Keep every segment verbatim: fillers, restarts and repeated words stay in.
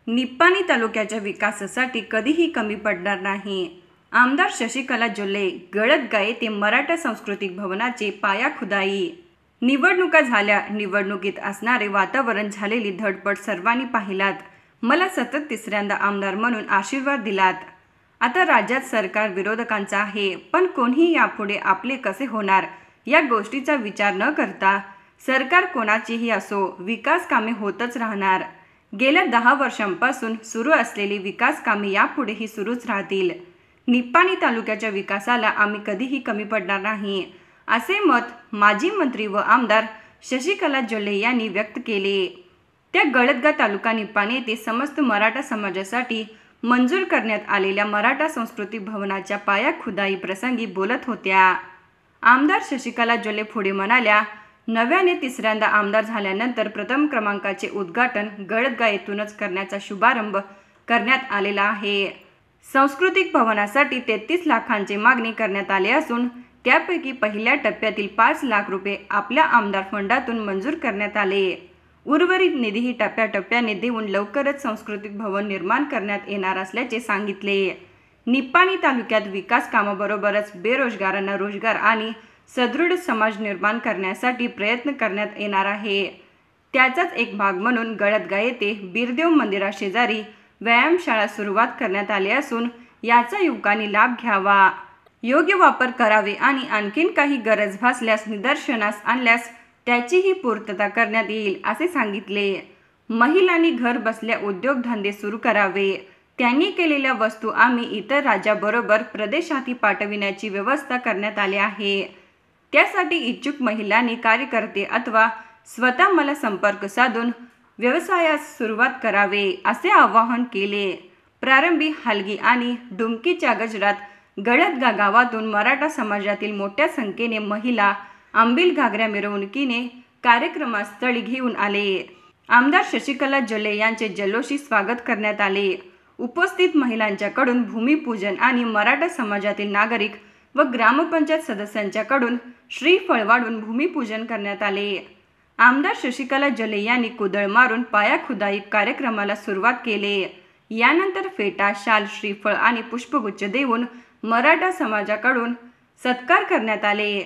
निप्पाणी तालुक्याच्या विकासासाठी कधीही कमी पडणार नाही. आमदार शशिकला जोल्हे गळतगा येथे मराठा सांस्कृतिक भवनाचे पायाखुदाई. निवडणुका झाल्या. निवडणुकीत असणारे वातावरण, झालेली धडपड सर्वांनी पाहिलात. मला सतत तिसऱ्यांदा आमदार म्हणून आशीर्वाद दिलात. आता राज्यात सरकार विरोधकांचं आहे, पण कोणीही यापुढे आपले कसे होणार या गोष्टीचा विचार न करता सरकार कोणाचीही असो, विकास कामे होतच राहणार. गेल्या दहा वर्षांपासून सुरू असलेली विकास कामे यापुढेही सुरूच राहतील. निप्पाणी तालुक्याच्या विकासाला आम्ही कधीही कमी पडणार नाही, असे मत माजी मंत्री व आमदार शशिकला जोल्हे यांनी व्यक्त केले. त्या गळतगा तालुका निप्पाणी येथे समस्त मराठा समाजासाठी मंजूर करण्यात आलेल्या मराठा सांस्कृतिक भवनाच्या पायाखुदाई प्रसंगी बोलत होत्या. आमदार शशिकला जोल्हे पुढे म्हणाल्या, नव्याने तिसऱ्यांदा आमदार झाल्यानंतर प्रथम क्रमांकाचे उद्घाटन गळतगा येथूनच करण्याचा शुभारंभ करण्यात आलेला आहे. सांस्कृतिक भवनासाठी तेहतीस लाखांची मागणी करण्यात आली असून त्यापैकी पहिल्या टप्प्यातील पाच लाख रुपये आपल्या आमदार फंडातून मंजूर करण्यात आले. उर्वरित निधीही टप्प्याटप्प्याने देऊन लवकरच सांस्कृतिक भवन निर्माण करण्यात येणार असल्याचे सांगितले. निप्पाणी तालुक्यात विकास कामाबरोबरच बेरोजगारांना रोजगार आणि सदृढ समाज निर्माण करण्यासाठी प्रयत्न करण्यात येणार आहे. त्याचाच एक भाग म्हणून गळतगा येथे बिरदेव मंदिराशेजारी व्यायामशाळा सुरुवात करण्यात आली असून याचा युवकांनी लाभ घ्यावा, योग्य वापर करावे आणि आणखीन काही गरज भासल्यास निदर्शनास आणल्यास त्याचीही पूर्तता करण्यात येईल, असे सांगितले. महिलांनी घर बसल्या उद्योगधंदे सुरू करावे. त्यांनी केलेल्या वस्तू आम्ही इतर राज्याबरोबर प्रदेशातही पाठविण्याची व्यवस्था करण्यात आली आहे. त्यासाठी इच्छुक महिलांनी, कार्यकर्ते अथवा स्वतः मला संपर्क साधून व्यवसायास सुरुवात करावे, असे आवाहन केले. प्रारंभी हलगी आणि डुमकीच्या गजरात गळतगा गावातून मराठा समाजातील मोठ्या संख्येने महिला आंबील घागऱ्या मिरवणुकीने कार्यक्रमस्थळी घेऊन आले. आमदार शशिकला जोल्हे यांचे जल्लोषी स्वागत करण्यात आले. उपस्थित महिलांच्याकडून भूमिपूजन आणि मराठा समाजातील नागरिक व ग्रामपंचायत सदस्यांच्याकडून श्रीफळ वाढून भूमिपूजन करण्यात आले. आमदार शशिकला जोल्हे यांनी कुदळ मारून पायाखुदाई कार्यक्रमाला सुरुवात केली. यानंतर फेटा, शाल, श्रीफळ आणि पुष्पगुच्छ देऊन मराठा समाजाकडून सत्कार करण्यात आले.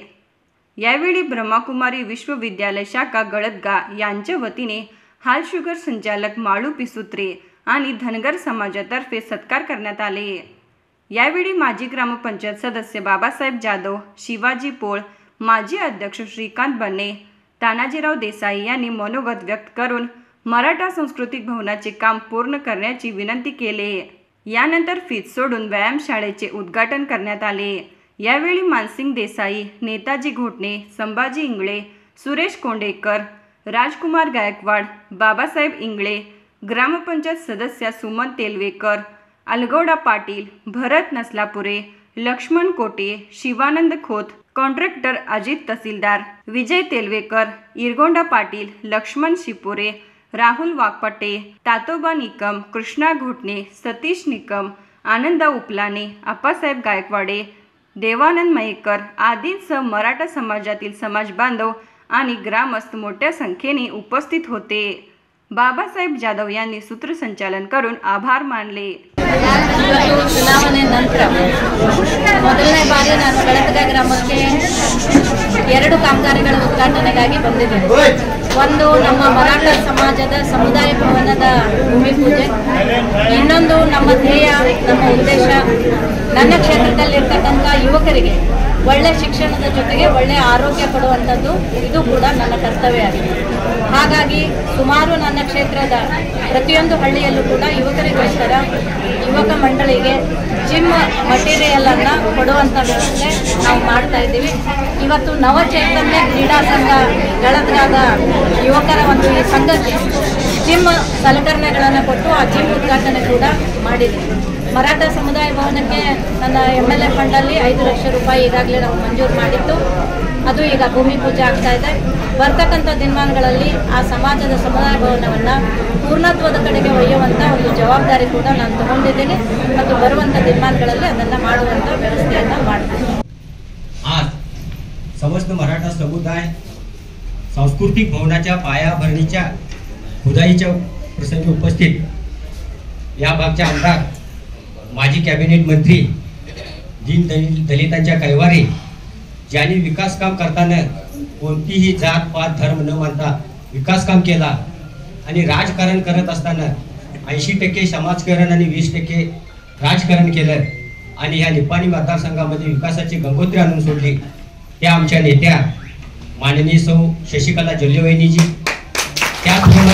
यावेळी ब्रह्मकुमारी विश्वविद्यालय शाखा गळतगा यांच्या वतीने हाल शुगर संचालक माळू पिसूत्रे आणि धनगर समाजातर्फे सत्कार करण्यात आले. यावेळी माजी ग्रामपंचायत सदस्य बाबासाहेब जाधव, शिवाजी पोळ, माजी अध्यक्ष श्रीकांत बन्ने, तानाजीराव देसाई यांनी मनोगत व्यक्त करून मराठा सांस्कृतिक भवनाचे काम पूर्ण करण्याची विनंती केली. यानंतर फीत सोडून व्यायामशाळेचे उद्घाटन करण्यात आले. यावेळी मानसिंग देसाई, नेताजी घोटणे, संभाजी इंगळे, सुरेश कोंडेकर, राजकुमार गायकवाड, बाबासाहेब इंगळे, ग्रामपंचायत सदस्या सुमन तेलवेकर, अलगौडा पाटील, भरत नसलापुरे, लक्ष्मण कोटे, शिवानंद खोत, कॉन्ट्रॅक्टर अजित तहसीलदार, विजय तेलवेकर, इरगोंडा पाटील, लक्ष्मण शिपुरे, राहुल वाकपटे, तातोबा निकम, कृष्णा घोटणे, सतीश निकम, आनंदा उपलाने, आप्पासाहेब गायकवाडे, देवानंद मयेकर आदींसह मराठा समाजातील समाज बांधव आणि ग्रामस्थ मोठ्या संख्येने उपस्थित होते. बाबासाहेब जाधव यांनी सूत्रसंचालन करून आभार मानले. ಚುನಾವಣೆ ನಂತರ ಮೊದಲನೇ ಬಾರಿ ನಾನು ಗಳತಗ ಗ್ರಾಮಕ್ಕೆ ಎರಡು ಕಾಮಗಾರಿಗಳ ಉದ್ಘಾಟನೆಗಾಗಿ ಬಂದಿದ್ದೇನೆ. ಒಂದು ನಮ್ಮ ಮರಾಠ ಸಮಾಜದ ಸಮುದಾಯ ಭವನದ ಭೂಮಿ ಪೂಜೆ, ಇನ್ನೊಂದು ನಮ್ಮ ಧ್ಯೇಯ, ನಮ್ಮ ಉದ್ದೇಶ ನನ್ನ ಕ್ಷೇತ್ರದಲ್ಲಿರ್ತಕ್ಕಂಥ ಯುವಕರಿಗೆ ಒಳ್ಳೆ ಶಿಕ್ಷಣದ ಜೊತೆಗೆ ಒಳ್ಳೆ ಆರೋಗ್ಯ ಕೊಡುವಂಥದ್ದು, ಇದು ಕೂಡ ನನ್ನ ಕರ್ತವ್ಯ ಆಗಿದೆ. ಹಾಗಾಗಿ ಸುಮಾರು ನನ್ನ ಕ್ಷೇತ್ರದ ಪ್ರತಿಯೊಂದು ಹಳ್ಳಿಯಲ್ಲೂ ಕೂಡ ಯುವಕರಿಗೋಸ್ಕರ ಯುವಕ ಮಂಡಳಿಗೆ ಜಿಮ್ ಮಟೀರಿಯಲ್ ಅನ್ನು ಕೊಡುವಂಥ ವ್ಯವಸ್ಥೆ ನಾವು ಮಾಡ್ತಾ ಇದ್ದೀವಿ. ಇವತ್ತು ನವಚೈತನ್ಯ ಕ್ರೀಡಾ ಸಂಘ ಗಳತಗಾದ ಯುವಕರ ಒಂದು ಈ ಸಂಘಕ್ಕೆ ಜಿಮ್ ಸಲಕರಣೆಗಳನ್ನು ಕೊಟ್ಟು ಆ ಜಿಮ್ ಉದ್ಘಾಟನೆ ಕೂಡ ಮಾಡಿದ್ದೀವಿ. ಮರಾಠ ಸಮುದಾಯ ಭವನಕ್ಕೆ ನನ್ನ ಎಮ್ ಎಲ್ ಎ ಫಂಡಲ್ಲಿ ಐದು ಲಕ್ಷ ರೂಪಾಯಿ ಈಗಾಗಲೇ ನಾವು ಮಂಜೂರು ಮಾಡಿದ್ದು, ಅದು ಈಗ ಭೂಮಿ ಪೂಜೆ ಆಗ್ತಾ ಇದೆ. ಬರ್ತಕ್ಕಂಥ ದಿನಮಾನಗಳಲ್ಲಿ ಆ ಸಮಾಜದ ಸಮುದಾಯ ಭವನವನ್ನು ಪೂರ್ಣತ್ವದ ಕಡೆಗೆ ಒಯ್ಯುವಂಥ ಒಂದು ಜವಾಬ್ದಾರಿ ಕೂಡ ನಾನು ತಗೊಂಡಿದ್ದೀನಿ ಮತ್ತು ಬರುವಂಥ ದಿನಮಾನಗಳಲ್ಲಿ ಅದನ್ನು ಮಾಡುವಂಥ ವ್ಯವಸ್ಥೆಯನ್ನು ಮಾಡ್ತೀನಿ. आज समस्त मराठा समुदाय सांस्कृतिक भवनाच्या पायाभरणीच्या खुदाईच्या प्रसंगी उपस्थित या भागचे आमदार, माजी कॅबिनेट मंत्री, दीन दलित दलितांच्या कैवारी, ज्यांनी विकास काम करताना कोणतीही जात पात धर्म न मानता विकास काम केला आणि राजकारण करत असताना ऐंशी टक्के समाजकारण आणि वीस टक्के राजकारण केलं आणि ह्या निपाणी मतदारसंघामध्ये विकासाची गंगोत्री आणून सोडली, त्या आमच्या नेत्या माननीय सौ शशिकला जोल्लेवहिनीजी, त्याचप्रमाणे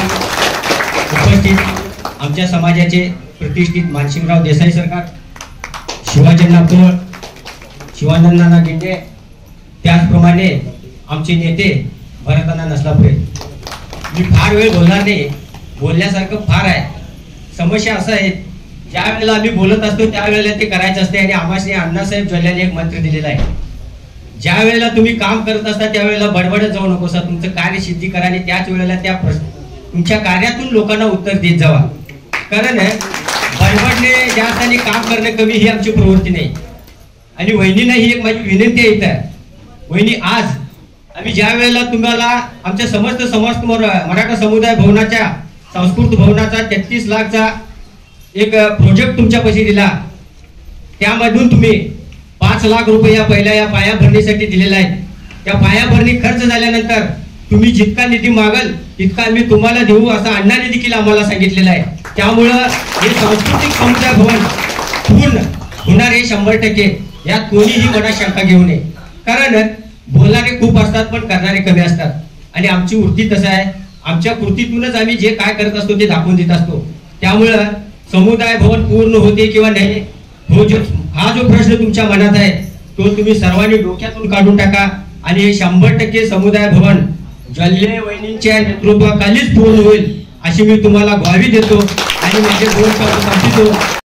उपस्थित आमच्या समाजाचे प्रतिष्ठित मानसिंगराव देसाई सरकार, शिवाजींना पुळ, शिवानंदांना गिंडे, त्याचप्रमाणे आमचे नेते भरताना नसलापुरे. मी फार वेळ बोलणार नाही, बोलण्यासारखं फार आहे. समस्या असं आहे, ज्या वेळेला आम्ही बोलत असतो त्यावेळेला ते करायचं असते आणि आम्हाला अण्णासाहेब जोल्लेने एक मंत्र दिलेला आहे, ज्या वेळेला तुम्ही काम करत असता त्यावेळेला बडबडत जाऊ नकोसा, तुमचं कार्य सिद्धी करा आणि त्याच वेळेला त्या तुमच्या कार्यातून लोकांना उत्तर देत जावा. कारण बडबडणे जास्त आणि काम करणे कमी ही आमची प्रवृत्ती नाही. आणि वहिनींना ही एक माझी विनंती आहे इथं, वहिनी आज आम्ही ज्या वेळेला तुम्हाला आमच्या समस्त समस्त मराठा समुदाय भवनाच्या संस्कृत भवनाचा तेहतीस लाखचा एक प्रोजेक्ट तुमच्यापाशी दिला, त्यामधून तुम्ही पाच लाख रुपये या पहिल्या या पायाभरणीसाठी दिलेला आहे. त्या पायाभरणी खर्च झाल्यानंतर तुम्ही जितका निधी मागल तितका आम्ही तुम्हाला देऊ असं अण्णांनी देखील आम्हाला सांगितलेलं आहे. त्यामुळं हे सांस्कृतिक समुदाय भवन पूर्ण होणार हे शंभर टक्के, यात कोणीही मनात शंका घेऊ नये. कारण बोलणारे खूप असतात पण करणारे कमी असतात आणि आमची वृत्ती तसं आहे, आमच्या कृतीतूनच आम्ही जे काय करत असतो ते दाखवून देत असतो. त्यामुळं समुदाय भवन पूर्ण होते किंवा नाही, हो जो हा जो प्रश्न तुमच्या मनात आहे तो तुम्ही सर्वांनी डोक्यातून काढून टाका आणि हे शंभर टक्के समुदाय भवन जोल्ले वहिनींच्या नेतृत्वाखालीच पूर्ण होईल अशी मी तुम्हाला ग्वाही देतो आणि माझे दोन शब्द संपवितो.